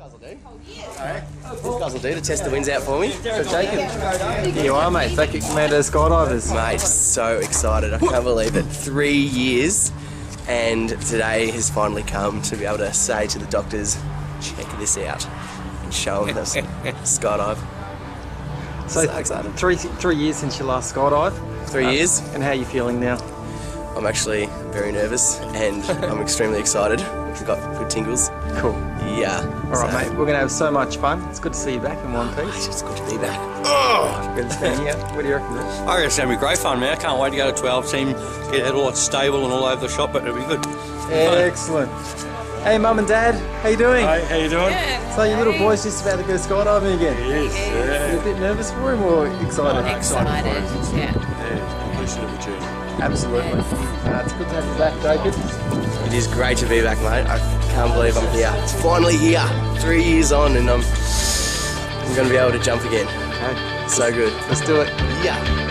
guys will do. Alright. These guys will do to test the winds out for me. So Jacob, here you are, mate. Second commander of skydivers. Mate, so excited. I can't believe it. 3 years, and today has finally come to be able to say to the doctors, check this out, and show them this skydive. So excited. Three years since your last skydive. 3 years. And how are you feeling now? I'm actually very nervous, and I'm extremely excited. I've got good tingles. Cool. Yeah. Alright, mate, we're going to have so much fun. It's good to see you back in one piece. It's good to be back. Good to stand here. What do you reckon, Rich? I reckon it's going to be great fun, man. I can't wait to go to 12 team, get it all stable and all over the shop, but it'll be good. Excellent. Hey, Mum and Dad, how you doing? Hi, how you doing? Good. So your little boy's just about to go skydiving again. Yes, Are you a bit nervous for him or excited? Excited, yeah. Completion of a journey. Absolutely. It's good to have you back, Jacob. It is great to be back, mate. I can't believe I'm here. It's finally here. 3 years on, and I'm going to be able to jump again. Okay. So good. Let's do it. Yeah.